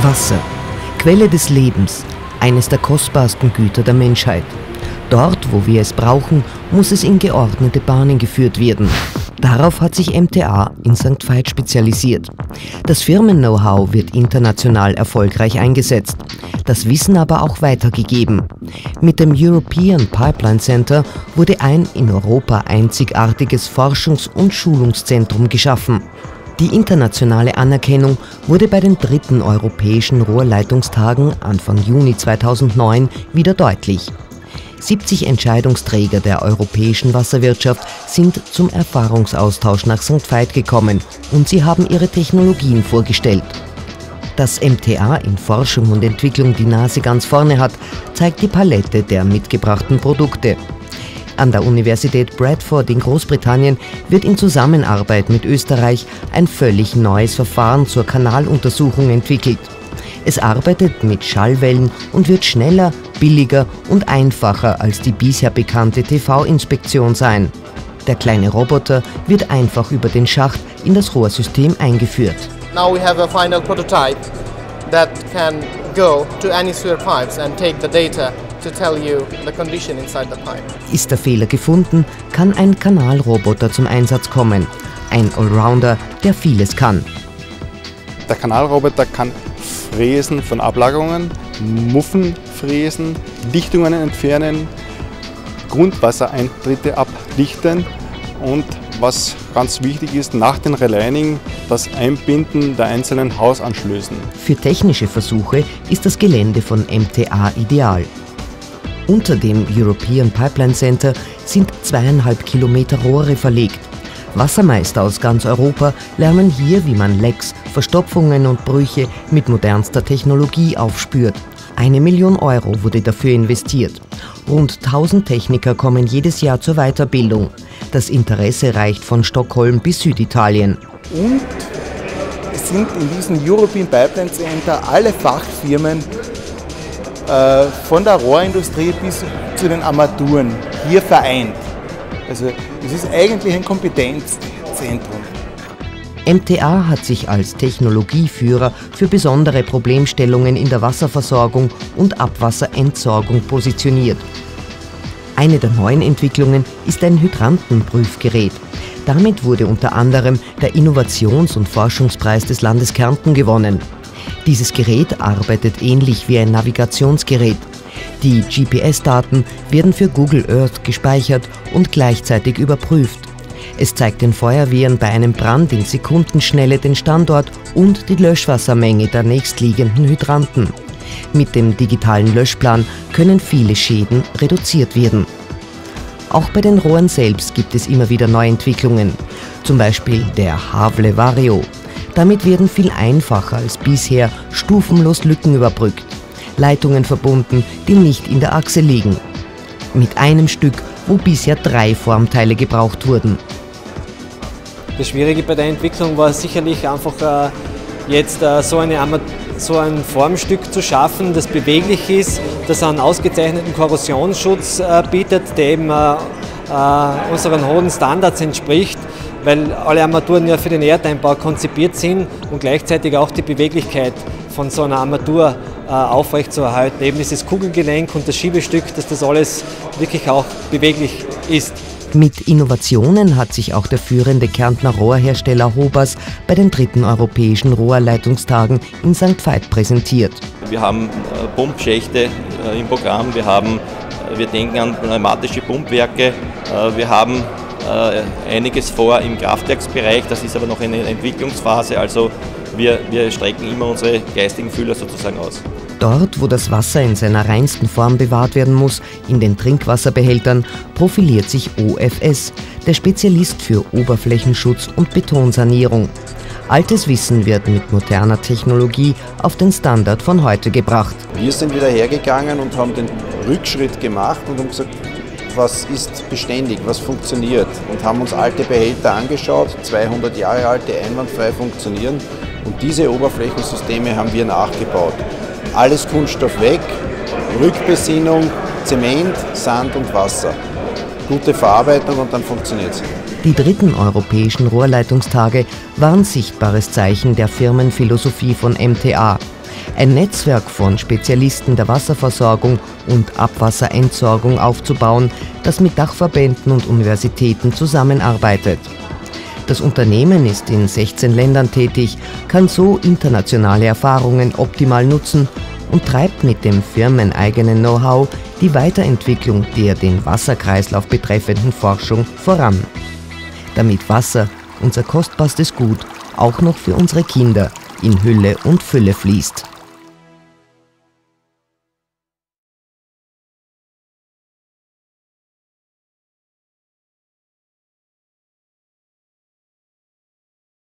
Wasser, Quelle des Lebens, eines der kostbarsten Güter der Menschheit. Dort, wo wir es brauchen, muss es in geordnete Bahnen geführt werden. Darauf hat sich MTA in St. Veit spezialisiert. Das Firmen-Know-how wird international erfolgreich eingesetzt, das Wissen aber auch weitergegeben. Mit dem European Pipeline Center wurde ein in Europa einzigartiges Forschungs- und Schulungszentrum geschaffen. Die internationale Anerkennung wurde bei den 3. Europäischen Rohrleitungstagen Anfang Juni 2009 wieder deutlich. 70 Entscheidungsträger der europäischen Wasserwirtschaft sind zum Erfahrungsaustausch nach St. Veit gekommen und sie haben ihre Technologien vorgestellt. Dass MTA in Forschung und Entwicklung die Nase ganz vorne hat, zeigt die Palette der mitgebrachten Produkte. An der Universität Bradford in Großbritannien wird in Zusammenarbeit mit Österreich ein völlig neues Verfahren zur Kanaluntersuchung entwickelt. Es arbeitet mit Schallwellen und wird schneller, billiger und einfacher als die bisher bekannte TV-Inspektion sein. Der kleine Roboter wird einfach über den Schacht in das Rohrsystem eingeführt. Now we have a final prototype that can go to any sewer pipes and take the data to tell you the condition inside the pipe. Ist der Fehler gefunden, kann ein Kanalroboter zum Einsatz kommen. Ein Allrounder, der vieles kann. Der Kanalroboter kann Fräsen von Ablagerungen, Muffen fräsen, Dichtungen entfernen, Grundwassereintritte abdichten und was ganz wichtig ist, nach dem Relining das Einbinden der einzelnen Hausanschlüssen. Für technische Versuche ist das Gelände von MTA ideal. Unter dem European Pipeline Center sind 2,5 Kilometer Rohre verlegt. Wassermeister aus ganz Europa lernen hier, wie man Lecks, Verstopfungen und Brüche mit modernster Technologie aufspürt. 1 Million Euro wurde dafür investiert. Rund 1000 Techniker kommen jedes Jahr zur Weiterbildung. Das Interesse reicht von Stockholm bis Süditalien. Und es sind in diesem European Pipeline Center alle Fachfirmen von der Rohrindustrie bis zu den Armaturen hier vereint. Also es ist eigentlich ein Kompetenzzentrum. MTA hat sich als Technologieführer für besondere Problemstellungen in der Wasserversorgung und Abwasserentsorgung positioniert. Eine der neuen Entwicklungen ist ein Hydrantenprüfgerät. Damit wurde unter anderem der Innovations- und Forschungspreis des Landes Kärnten gewonnen. Dieses Gerät arbeitet ähnlich wie ein Navigationsgerät. Die GPS-Daten werden für Google Earth gespeichert und gleichzeitig überprüft. Es zeigt den Feuerwehren bei einem Brand in Sekundenschnelle den Standort und die Löschwassermenge der nächstliegenden Hydranten. Mit dem digitalen Löschplan können viele Schäden reduziert werden. Auch bei den Rohren selbst gibt es immer wieder Neuentwicklungen, zum Beispiel der Havle Vario. Damit werden viel einfacher als bisher stufenlos Lücken überbrückt, Leitungen verbunden, die nicht in der Achse liegen. Mit einem Stück, wo bisher 3 Formteile gebraucht wurden. Das Schwierige bei der Entwicklung war sicherlich einfach jetzt so ein Formstück zu schaffen, das beweglich ist, das einen ausgezeichneten Korrosionsschutz bietet, der eben unseren hohen Standards entspricht, weil alle Armaturen ja für den Erdeinbau konzipiert sind und gleichzeitig auch die Beweglichkeit von so einer Armatur aufrechtzuerhalten. Eben dieses Kugelgelenk und das Schiebestück, dass das alles wirklich auch beweglich ist. Mit Innovationen hat sich auch der führende Kärntner Rohrhersteller Hobas bei den 3. Europäischen Rohrleitungstagen in St. Veit präsentiert. Wir haben Pumpschächte im Programm, wir denken an pneumatische Pumpwerke, wir haben einiges vor im Kraftwerksbereich, das ist aber noch eine Entwicklungsphase, also wir strecken immer unsere geistigen Fühler sozusagen aus. Dort, wo das Wasser in seiner reinsten Form bewahrt werden muss, in den Trinkwasserbehältern, profiliert sich OFS, der Spezialist für Oberflächenschutz und Betonsanierung. Altes Wissen wird mit moderner Technologie auf den Standard von heute gebracht. Wir sind wieder hergegangen und haben den Rückschritt gemacht und haben gesagt, was ist beständig, was funktioniert, und haben uns alte Behälter angeschaut, 200 Jahre alt, die einwandfrei funktionieren, und diese Oberflächensysteme haben wir nachgebaut. Alles Kunststoff weg, Rückbesinnung, Zement, Sand und Wasser. Gute Verarbeitung und dann funktioniert es. Die 3. Europäischen Rohrleitungstage waren sichtbares Zeichen der Firmenphilosophie von MTA. Ein Netzwerk von Spezialisten der Wasserversorgung und Abwasserentsorgung aufzubauen, das mit Dachverbänden und Universitäten zusammenarbeitet. Das Unternehmen ist in 16 Ländern tätig, kann so internationale Erfahrungen optimal nutzen und treibt mit dem firmeneigenen Know-how die Weiterentwicklung der den Wasserkreislauf betreffenden Forschung voran. Damit Wasser, unser kostbarstes Gut, auch noch für unsere Kinder in Hülle und Fülle fließt.